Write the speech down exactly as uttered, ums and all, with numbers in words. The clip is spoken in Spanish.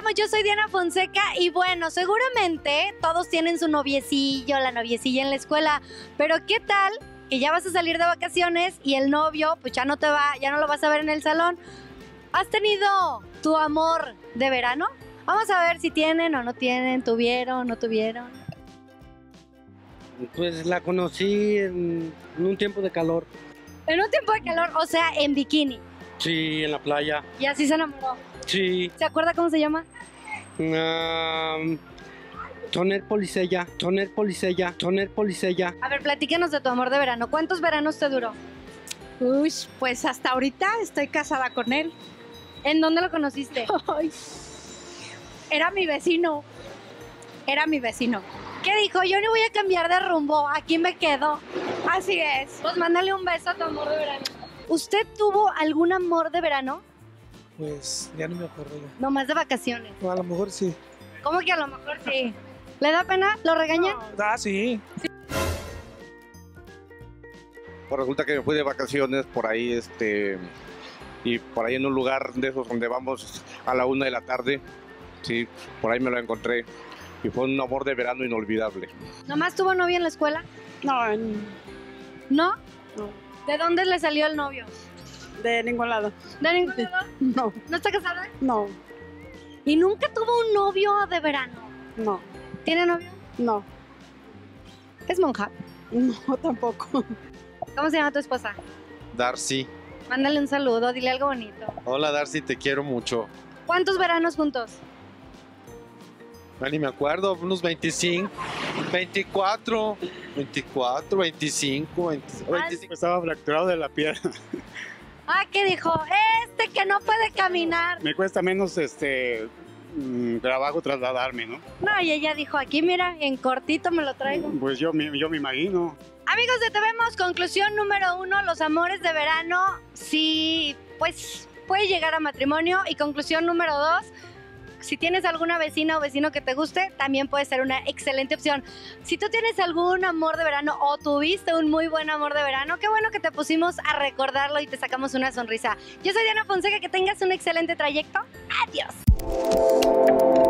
regresamos, yo soy Diana Fonseca y bueno, seguramente todos tienen su noviecillo, la noviecilla en la escuela, pero ¿qué tal que ya vas a salir de vacaciones y el novio pues ya no te va, ya no lo vas a ver en el salón? ¿Has tenido tu amor de verano? Vamos a ver si tienen o no tienen, tuvieron, no tuvieron. Pues la conocí en, en un tiempo de calor. En un tiempo de calor, o sea, en bikini. Sí, en la playa. Y así se enamoró. Sí. ¿Se acuerda cómo se llama? Um, Tonet Policella, Tonet Policella, Tonet Policella. A ver, platícanos de tu amor de verano. ¿Cuántos veranos te duró? Uy, pues hasta ahorita estoy casada con él. ¿En dónde lo conociste? Ay, era mi vecino. Era mi vecino. ¿Qué dijo? Yo no voy a cambiar de rumbo, aquí me quedo. Así es. Pues mándale un beso a tu amor de verano. ¿Usted tuvo algún amor de verano? Pues ya no me acuerdo ya. Nomás de vacaciones. O a lo mejor sí. ¿Cómo que a lo mejor sí? ¿Le da pena? ¿Lo regañan? Ah, sí. Pues resulta que me fui de vacaciones por ahí, este, y por ahí en un lugar de esos donde vamos a la una de la tarde, sí, por ahí me lo encontré y fue un amor de verano inolvidable. ¿Nomás tuvo novio en la escuela? No, en- ¿No? no, ¿De dónde le salió el novio? de ningún lado. ¿De ningún lado? No, ¿No está casada? no, ¿Y nunca tuvo un novio de verano? no, ¿Tiene novio? no, Es monja. no tampoco. ¿Cómo se llama tu esposa? Darcy. Mándale un saludo, dile algo bonito. Hola Darcy, te quiero mucho. ¿Cuántos veranos juntos? Ya ni me acuerdo, unos veinticinco, veinticuatro, veinticuatro, veinticinco, veinte, veinticinco. Estaba fracturado de la pierna. Ah, ¿qué dijo? Este que no puede caminar. Me cuesta menos este mm, trabajo trasladarme, ¿no? No, y ella dijo, aquí mira, en cortito me lo traigo. Pues yo, me- yo me imagino. Amigos de Te Vemos, conclusión número uno, los amores de verano, sí, pues puede llegar a matrimonio. Y conclusión número dos, si tienes alguna vecina o vecino que te guste, también puede ser una excelente opción. Si tú tienes algún amor de verano o tuviste un muy buen amor de verano, qué bueno que te pusimos a recordarlo y te sacamos una sonrisa. Yo soy Diana Fonseca, que tengas un excelente trayecto. Adiós.